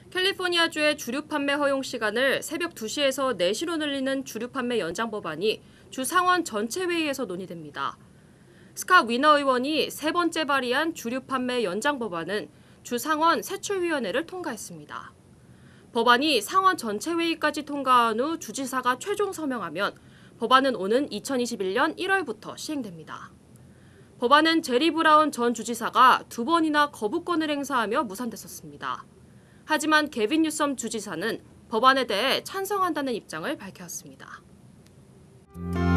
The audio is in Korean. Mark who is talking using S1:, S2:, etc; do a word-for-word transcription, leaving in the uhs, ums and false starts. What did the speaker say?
S1: 캘리포니아주의 주류 판매 허용 시간을 새벽 두 시에서 네 시로 늘리는 주류 판매 연장 법안이 주 상원 전체 회의에서 논의됩니다. 스캇 위너 의원이 세 번째 발의한 주류 판매 연장 법안은 주 상원 세출위원회를 통과했습니다. 법안이 상원 전체 회의까지 통과한 후 주지사가 최종 서명하면 법안은 오는 이천이십일 년 일월부터 시행됩니다. 법안은 제리 브라운 전 주지사가 두 번이나 거부권을 행사하며 무산됐었습니다. 하지만 게빈 뉴섬 주지사는 법안에 대해 찬성한다는 입장을 밝혔습니다.